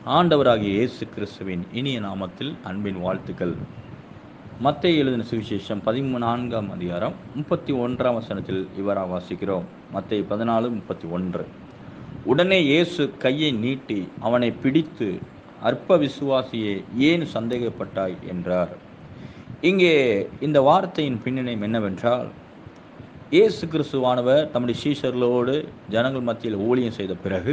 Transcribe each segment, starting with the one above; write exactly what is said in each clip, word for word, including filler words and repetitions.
ஆண்டவராகிய இயேசு கிறிஸ்துவின் இனிய நாமத்தில் அன்பின் வாழ்த்துக்கள். மத்தேயு எழுதின சுவிசேஷம் பதினான்காம் அதிகாரம் முப்பத்தி ஒன்றாம் வசனத்தில் இவ்வாறாக வாசிக்கிறோம். மத்தேயு பதினாலு முப்பத்தி ஒன்று. உடனே இயேசு கையை நீட்டி அவனை பிடித்து, அற்ப விசுவாசியே, ஏன் சந்தேகப்பட்டாய் என்றார். இங்கே இந்த வார்த்தையின் பின்னணி என்னவென்றால், இயேசு கிறிஸ்துவானவர் தம்முடைய சீஷர்களோடு ஜனங்கள் மத்தியில் ஊழியம் செய்த பிறகு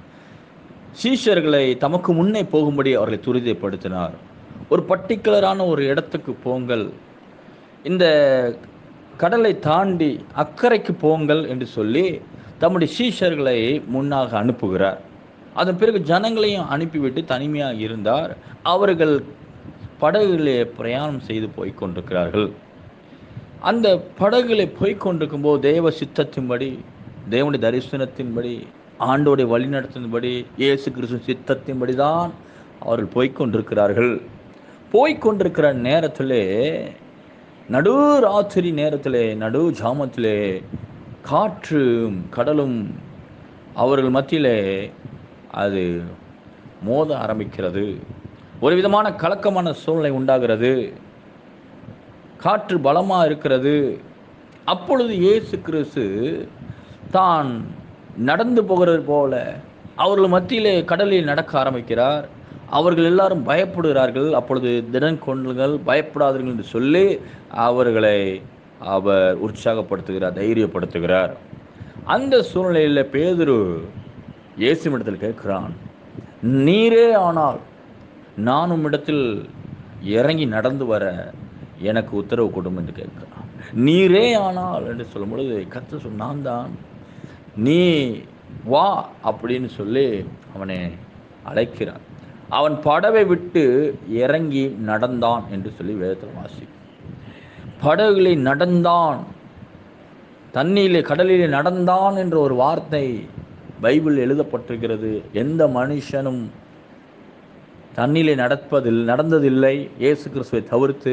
சீஷர்களை தமக்கு முன்னே போகும்படி அவர்களை துரிதப்படுத்தினார். ஒரு பர்டிகுலரான ஒரு இடத்துக்கு போங்கள், இந்த கடலை தாண்டி அக்கறைக்கு போங்கள் என்று சொல்லி தம்முடைய சீஷர்களை முன்னாக அனுப்புகிறார். அதன் பிறகு ஜனங்களையும் அனுப்பிவிட்டு தனிமையாக இருந்தார். அவர்கள் படகுகளே பிரயாணம் செய்து போய் கொண்டிருக்கிறார்கள். அந்த படகுகளை போய் கொண்டிருக்கும் போது தேவ சித்தத்தின்படி, தேவனுடைய தரிசனத்தின்படி, ஆண்டோடைய வழிநடத்தின்படி, இயேசு கிறிஸ்து சித்தத்தின்படி தான் அவர்கள் போய்கொண்டிருக்கிறார்கள். போய்கொண்டிருக்கிற நேரத்திலே, நடு ராத்திரி நேரத்திலே, நடு ஜாமத்திலே காற்றும் கடலும் அவர்கள் மத்தியிலே அது மோத ஆரம்பிக்கிறது. ஒரு விதமான கலக்கமான சூழ்நிலை உண்டாகிறது. காற்று பலமாக இருக்கிறது. அப்பொழுது இயேசு கிறிஸ்து தான் நடந்து போகிறது போல அவர்கள் மத்தியிலே கடலில் நடக்க ஆரம்பிக்கிறார். அவர்கள் எல்லாரும் பயப்படுகிறார்கள். அப்பொழுது திடன் கொள்ளுங்கள், பயப்படாதீர்கள் என்று சொல்லி அவர்களை அவர் உற்சாகப்படுத்துகிறார், தைரியப்படுத்துகிறார். அந்த சூழ்நிலையில் பேதுரு இயேசுவிடத்தில் கேட்கிறான், நீரே ஆனால் நான் உம்மிடத்தில் இறங்கி நடந்து வர எனக்கு உத்தரவு கொடும் என்று கேட்கிறான். நீரே ஆனால் என்று சொல்லும் பொழுது கர்த்தர் சொல், நான் தான், நீ வா அப்படின்னு சொல்லி அவனை அழைக்கிறான். அவன் படவை விட்டு இறங்கி நடந்தான் என்று சொல்லி வேதத்தில் வாசி. படகுகளை நடந்தான், தண்ணியிலே கடலிலே நடந்தான் என்ற ஒரு வார்த்தை பைபிள் எழுதப்பட்டிருக்கிறது. எந்த மனுஷனும் தண்ணியிலே நடப்பதில் நடந்ததில்லை இயேசு கிறிஸ்துவை தவிர்த்து.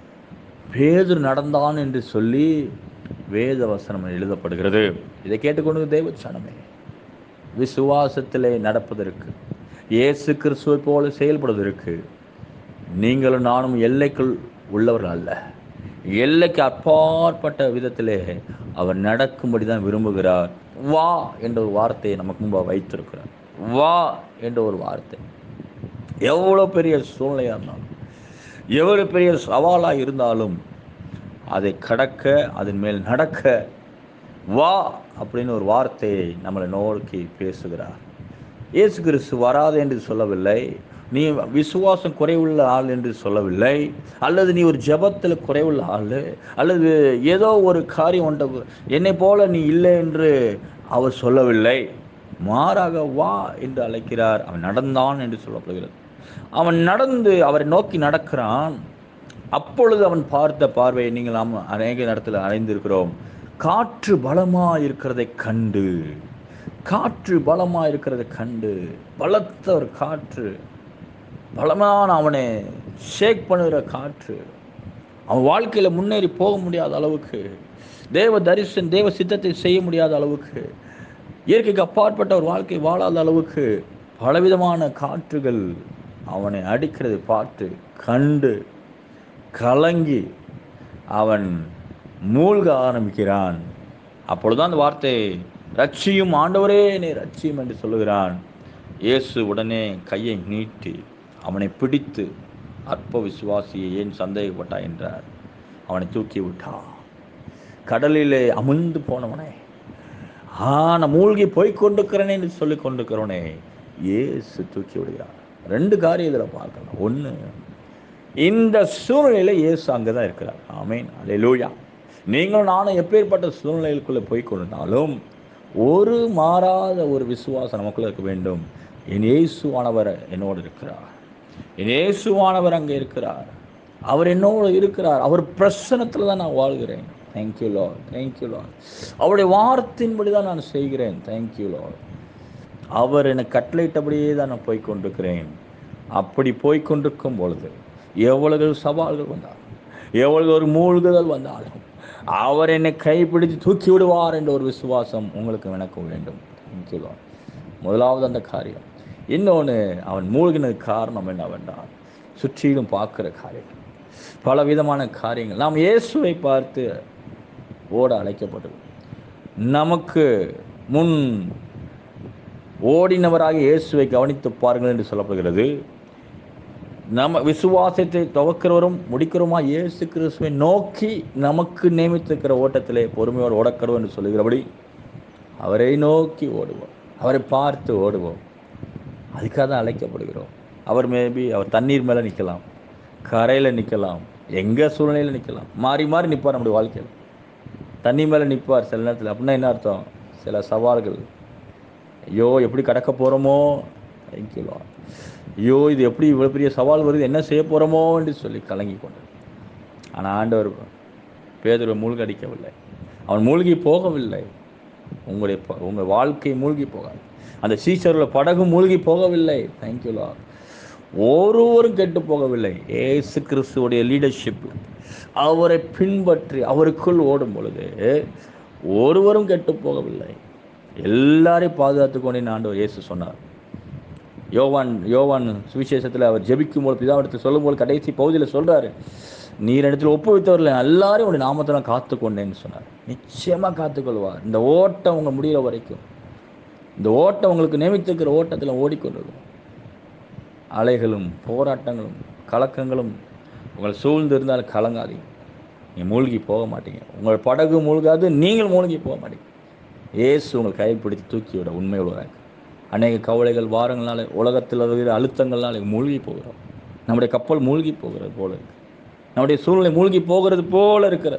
பேதுரு நடந்தான் என்று சொல்லி வேத வசனம் எழுதப்படுகிறது. இதை கேட்டுக்கொண்டு தேவ சனமே, விசுவாசத்திலே நடப்பதற்கு, இயேசு கிறிஸ்துவை போல செயல்படுவதற்கு நீங்களும் நானும் எல்லைக்குள் உள்ளவர்கள் அல்ல. எல்லைக்கு அப்பாற்பட்ட விதத்திலே அவர் நடக்கும்படி தான் விரும்புகிறார். வா என்ற ஒரு வார்த்தையை நமக்கு முன்பாக வைத்திருக்கிறார். வா என்ற ஒரு வார்த்தை எவ்வளோ பெரிய சூழ்நிலையாக இருந்தாலும், எவ்வளோ பெரிய சவாலாக இருந்தாலும் அதை கடக்க, அதன் மேல் நடக்க வா அப்படின்னு ஒரு வார்த்தையை நம்மளை நோக்கி பேசுகிறார். இயேசு கிறிஸ்து வராது என்று சொல்லவில்லை, நீ விசுவாசம் குறைவுள்ள ஆள் என்று சொல்லவில்லை, அல்லது நீ ஒரு ஜெபத்தில் குறைவுள்ள ஆள், அல்லது ஏதோ ஒரு காரியம் ஒன்றை என்னை போல நீ இல்லை என்று அவர் சொல்லவில்லை. மாறாக வா என்று அழைக்கிறார். அவன் நடந்தான் என்று சொல்லப்படுகிறது. அவன் நடந்து அவரை நோக்கி நடக்கிறான். அப்பொழுது அவன் பார்த்த பார்வையை நீங்கள் நாம் அநேக இடத்துல அடைந்திருக்கிறோம். காற்று பலமாக இருக்கிறதை கண்டு, காற்று பலமாக இருக்கிறதை கண்டு, பலத்த ஒரு காற்று, பலமான அவனை ஷேக் பண்ணுகிற காற்று, அவன் வாழ்க்கையில் முன்னேறி போக முடியாத அளவுக்கு, தேவ தரிசனம் தேவ சித்தத்தை செய்ய முடியாத அளவுக்கு, இயற்கைக்கு அப்பாற்பட்ட ஒரு வாழ்க்கை வாழாத அளவுக்கு பலவிதமான காற்றுகள் அவனை அடிக்கிறது பார்த்து கண்டு கலங்கி அவன் மூழ்க ஆரம்பிக்கிறான். அப்பொழுதுதான் அந்த வார்த்தை, ரட்சியும் ஆண்டவரே நீ ரட்சியும் என்று சொல்லுகிறான். இயேசு உடனே கையை நீட்டி அவனை பிடித்து, அற்ப விசுவாசியை ஏன் சந்தேகப்பட்டாய் என்றார். அவனை தூக்கி விட்டான். கடலிலே அமிழ்ந்து போனவனே, ஆன மூழ்கி போய் கொண்டிருக்கிறேனே என்று சொல்லி கொண்டிருக்கிறவனே இயேசு தூக்கி விடுகிறார். ரெண்டு காரியம் இதில் பார்க்கலாம். ஒன்று, இந்த சூழ்நிலையில் இயேசு அங்கே தான் இருக்கிறார். ஆமென், அல்லேலூயா. நீங்களும் நானும் எப்பேற்பட்ட சூழ்நிலைக்குள்ளே போய் கொண்டாலும் ஒரு மாறாத ஒரு விசுவாசம் நமக்குள்ளே இருக்க வேண்டும். என் இயேசுவானவர் என்னோடு இருக்கிறார், என் இயேசுவானவர் அங்கே இருக்கிறார், அவர் என்னோடு இருக்கிறார், அவர் பிரசன்னத்தில் தான் நான் வாழ்கிறேன். Thank you lord, thank you lord. அவருடைய வார்த்தையின்படி தான் நான் செய்கிறேன். Thank you Lord. அவர் என்னை கட்டளையிட்டபடியே தான் நான் போய்கொண்டிருக்கிறேன். அப்படி போய்கொண்டிருக்கும் பொழுது எவ்வளவு சவால்கள் வந்தாலும், எவ்வளவு ஒரு மூழ்குதல் வந்தாலும் அவர் என்னை கைப்பிடித்து தூக்கி விடுவார் என்ற ஒரு விசுவாசம் உங்களுக்கு எனக்கும் வேண்டும். Thank you lord. முதலாவது அந்த காரியம், இன்னொன்று, அவன் மூழ்கினது காரணம் என்னவென்றால் சுற்றிலும் பார்க்கிற காரியங்கள், பல விதமான காரியங்கள். நாம் இயேசுவை பார்த்து ஓட அழைக்கப்பட்டது. நமக்கு முன் ஓடினவராக இயேசுவை கவனித்து பாருங்கள் என்று சொல்லப்படுகிறது. நம்ம விசுவாசத்தை துவக்கிறவரும் முடிக்கிறோமா இயேசு கிறிஸ்துவை நோக்கி நமக்கு நியமித்திருக்கிற ஓட்டத்திலே பொறுமையோடு ஓடக்கடும் என்று சொல்லுகிறபடி அவரை நோக்கி ஓடுவோம், அவரை பார்த்து ஓடுவோம். அதுக்காக தான் அழைக்கப்படுகிறோம். அவர் மேபி அவர் தண்ணீர் மேலே நிற்கலாம், கரையில் நிற்கலாம், எங்கே சூழ்நிலையில் நிற்கலாம், மாறி மாறி நிற்பார் நம்முடைய வாழ்க்கையில். தண்ணி மேலே நிற்பார் சில நேரத்தில். அப்படின்னா என்ன அர்த்தம்? சில சவால்கள், ஐயோ எப்படி கடக்க போகிறோமோ, ஐயோ ஐயோ இது எப்படி இவ்வளோ பெரிய சவால் வருது, என்ன செய்ய போகிறோமோ என்று சொல்லி கலங்கி கொண்டு. ஆனால் ஆண்டவர் பேதுருவை மூழ்கடிக்கவில்லை, அவன் மூழ்கி போகவில்லை. உங்களுடைய உங்கள் வாழ்க்கை மூழ்கி போகாது. அந்த சீசரில் படகு மூழ்கி போகவில்லை. Thank you lord. ஒருவரும் கெட்டு போகவில்லை. இயேசு கிறிஸ்துவோடைய லீடர்ஷிப், அவரை பின்பற்றி அவருக்குள் ஓடும் பொழுது ஒருவரும் கெட்டு போகவில்லை. எல்லாரையும் பாதுகாத்து கொண்டேன் ஆண்டவர் இயேசு சொன்னார். யோவான் யோவான் சுவிசேஷத்தில் அவர் ஜெபிக்கும் போது, பிதாவிடத்தில் சொல்லும்போது கடைசி பகுதியில் சொல்கிறாரு, நீர் இடத்துல ஒப்புவித்தவர்கள் எல்லாரையும் உடைய நாமத்தில் காத்து கொண்டேன்னு சொன்னார். நிச்சயமாக காத்துக்கொள்வார். இந்த ஓட்டம் உங்கள் முடிகிற வரைக்கும், இந்த ஓட்டம் உங்களுக்கு நியமித்திருக்கிற ஓட்டத்தில் ஓடிக்கொண்டிருக்கும். அலைகளும் போராட்டங்களும் கலக்கங்களும் உங்களை சூழ்ந்து இருந்தாலும் கலங்காதீங்க. நீங்கள் மூழ்கி போக மாட்டீங்க. உங்கள் படகு மூழ்காது, நீங்கள் மூழ்கி போக மாட்டீங்க. இயேசு உங்கள் கைப்பிடித்து தூக்கிவிட உண்மை உள்ளதாக. அநேக கவலைகள் வாரங்களால், உலகத்தில் இருக்கிற அழுத்தங்கள்னால மூழ்கி போகிறோம். நம்முடைய கப்பல் மூழ்கி போகிறது போல இருக்கு, நம்முடைய சூழ்நிலை மூழ்கி போகிறது போல இருக்கிற.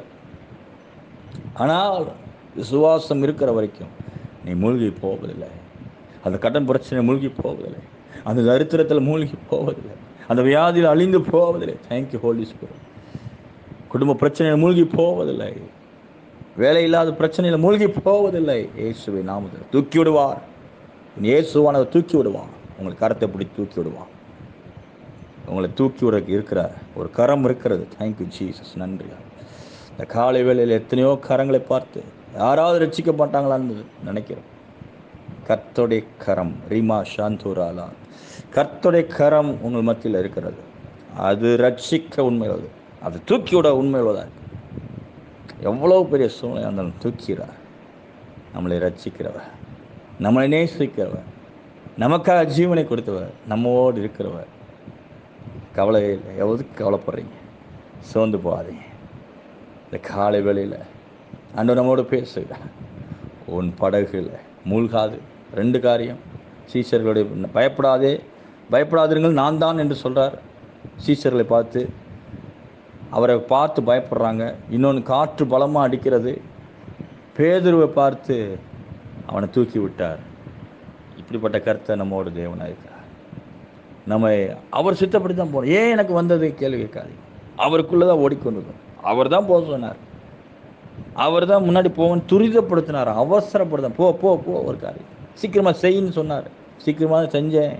ஆனால் விசுவாசம் இருக்கிற வரைக்கும் நீ மூழ்கி போவதில்லை. அந்த கடன் பிரச்சனை மூழ்கி போவதில்லை, அந்த தரித்திரத்தில் மூழ்கி போவதில்லை, அந்த வியாதியில் அழிந்து போவதில்லை. Thank you holy spirit. குடும்ப பிரச்சனையில் மூழ்கி போவதில்லை, வேலை இல்லாத பிரச்சனையில் மூழ்கி போவதில்லை. இயேசுவை நாமத்தில் தூக்கி விடுவார். இயேசுவானவர் தூக்கி விடுவான். உங்களை கரத்தை பிடிச்சி தூக்கி விடுவான். உங்களை தூக்கி விட இருக்கிற ஒரு கரம் இருக்கிறது. Thank you Jesus. நன்றி. இந்த காலை வேளையில் எத்தனையோ கரங்களை பார்த்து யாராவது ரட்சிக்க மாட்டாங்களான்னு நினைக்கிறோம். கர்த்தருடைய கரம், ரீமா சாந்தூராலா, கர்த்தருடைய கரம் உங்கள் மத்தியில் இருக்கிறது. அது ரட்சிக்க உண்மையுள்ளது, அது தூக்கிவிட உண்மையுள்ளதாக. எவ்வளோ பெரிய சூழ்நிலை இருந்தாலும் தூக்கிறார். நம்மளை ரட்சிக்கிறவர், நம்மளை நேசிக்கிறவர், நமக்காக ஜீவனை கொடுத்தவர், நம்மோடு இருக்கிறவர். கவலை இல்லை. எவ்வளோக்கு கவலைப்படுறீங்க? சோர்ந்து போகாதீங்க. இந்த காலை வேளையில் ஆண்டவர் நம்மோடு பேசுகிறார். உன் படகுல மூழ்காது. ரெண்டு காரியம். சீஷர்களுடைய பயப்படாதே பயப்படாதீர்கள் நான் தான் என்று சொல்கிறார். சீஷர்களை பார்த்து, அவரை பார்த்து பயப்படுறாங்க. இன்னொன்று, காற்று பலமாக அடிக்கிறது. பேதுருவை பார்த்து அவனை தூக்கி விட்டார். இப்படிப்பட்ட கருத்தை நம்மோட தேவனாக இருக்கிறார். நம்ம அவர் சித்தப்படி தான் போகணும். ஏன் எனக்கு வந்தது கேள்வி கேட்காது. அவருக்குள்ளே தான் ஓடிக்கொண்டிருக்கணும். அவர் தான் போக சொன்னார், அவர் தான் முன்னாடி போகணும்னு துரிதப்படுத்தினார், அவசரப்படுத்த போ போ போ ஒரு காரியம் சீக்கிரமாக செய்யின்னு சொன்னார். சீக்கிரமாக செஞ்சேன்.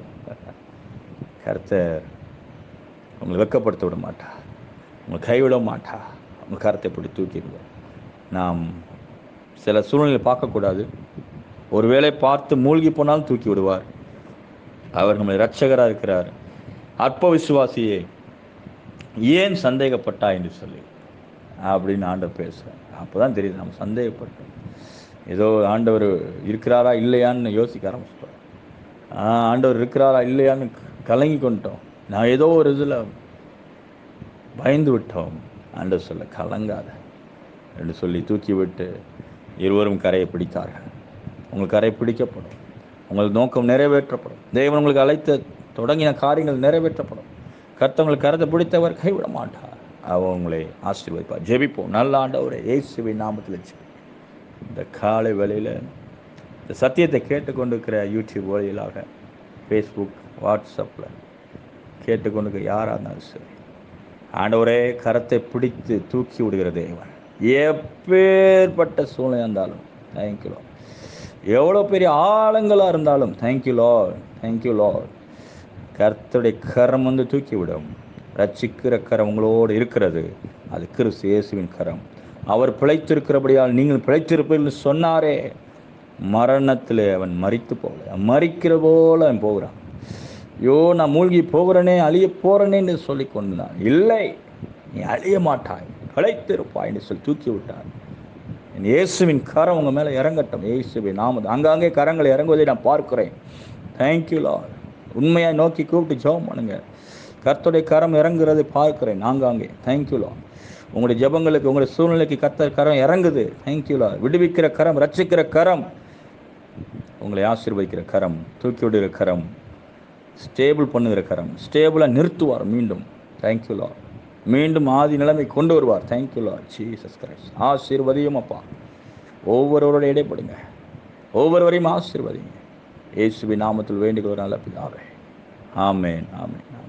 கர்த்தர் உங்களை வெட்கப்படுத்த விட மாட்டா, உங்களை கைவிட மாட்டா. உங்கள் கருத்தை இப்படி தூக்கிடுவோம். நாம் சில சூழ்நிலை பார்க்கக்கூடாது. ஒருவேளை பார்த்து மூழ்கி போனாலும் தூக்கி விடுவார். அவர் நம்மளை இரட்சகராக இருக்கிறார். அற்ப விசுவாசியே ஏன் சந்தேகப்பட்டா என்று சொல்லி அப்படின்னு ஆண்டவர் பேசுகிறேன். அப்போ தான் தெரியுது நம்ம சந்தேகப்பட்டோம். ஏதோ ஆண்டவர் இருக்கிறாரா இல்லையான்னு யோசிக்க ஆரம்பிச்சிட்டோம். ஆண்டவர் இருக்கிறாரா இல்லையான்னு கலங்கி கொண்டோம். நான் ஏதோ ஒரு இதில் பயந்து விட்டோம். ஆண்டவர் சொல்ல கலங்காத என்று சொல்லி தூக்கி விட்டு இருவரும் கரையை பிடித்தார்கள். உங்களுக்கு கரை பிடிக்கப்படும். உங்கள் நோக்கம் நிறைவேற்றப்படும். தேவன் உங்களுக்கு அழைத்த தொடங்கின காரியங்கள் நிறைவேற்றப்படும். கர்த்தவங்களுக்கு கரத்தை பிடித்தவர் கைவிட மாட்டார். அவர் உங்களை ஆசீர்வதிப்பார். ஜெபிப்போம். நல்ல ஆண்டவரே, இயேசுவின் நாமத்தில் இந்த காலை வேளையில் இந்த சத்தியத்தை கேட்டுக்கொண்டிருக்கிற யூடியூப் வழியிலாக, ஃபேஸ்புக், வாட்ஸ்அப்பில் கேட்டுக்கொண்டிருக்கிற யாராக இருந்தாலும் சரி, ஆண்டவரே கரத்தை பிடித்து தூக்கி விடுகிற தேவன். எப்பேற்பட்ட சூழ்நிலை இருந்தாலும் தேங்க்யூ லார்ட். எவ்வளோ பெரிய ஆழங்களாக இருந்தாலும் தேங்க்யூ லார்ட், தேங்க்யூ லார்ட். கர்த்தருடைய கரம் வந்து தூக்கி விடும். ரட்சிக்கிற கரம் உங்களோடு இருக்கிறது. அது கிறிஸ்து இயேசுவின் கரம். அவர் பிழைத்திருக்கிறபடியால் நீங்கள் பிழைத்திருப்பீர்கள் சொன்னாரே. மரணத்தில் அவன் மரித்து போகல, மரிக்கிற போல அவன் போகிறான். யோ நான் மூழ்கி போகிறேனே, அழிய போகிறேனே என்று சொல்லி கொண்டான். இல்லை, நீ அழிய மாட்டாய், பிழைத்திருப்பாய் என்று சொல்லி தூக்கி விட்டார். என் இயேசுவின் கரம் உங்கள் மேலே இறங்கட்டும். இயேசுவின் நாமத்தில் அங்காங்கே கரங்களை இறங்குவதை நான் பார்க்கிறேன். Thank you lord. உண்மையாக நோக்கி கூப்பிட்டு ஜெபம் பண்ணுங்க. கர்த்தருடைய கரம் இறங்குறதை பார்க்கிறேன் ஆங்காங்கே. Thank you lord. உங்களுடைய ஜெபங்களுக்கு, உங்களுடைய சூழ்நிலைக்கு கர்த்தர் கரம் இறங்குது. Thank you Lord. விடுவிக்கிற கரம், ரட்சிக்கிற கரம், உங்களை ஆசீர்வதிக்கிற கரம், தூக்கி விடுகிற கரம், ஸ்டேபிள் பண்ணுகிற கரம், ஸ்டேபிளாக நிறுத்துவார் மீண்டும். Thank you lord. மீண்டும் ஆதி நிலைமை கொண்டு வருவார். Thank you lord Jesus Christ. ஆசீர்வதியும் அப்பா. ஒவ்வொருவரோட இடைப்படுங்க, ஒவ்வொருவரையும் ஆசீர்வதிங்க. இயேசுவின் நாமத்தில் வேண்டிக் கொள்கிற நல்ல பிதாவே. ஆமென், ஆமென்.